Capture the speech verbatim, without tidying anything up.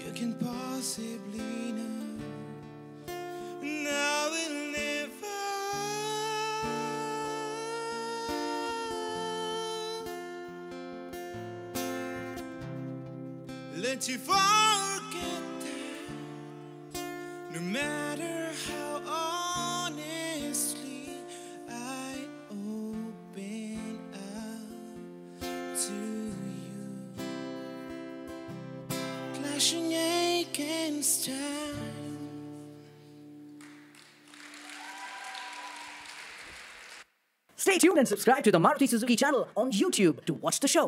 you can possibly know. And I will never let you forget that, no matter how honestly I open up to you. Clashing against time. Stay tuned and subscribe to the Maruti Suzuki channel on YouTube to watch the show.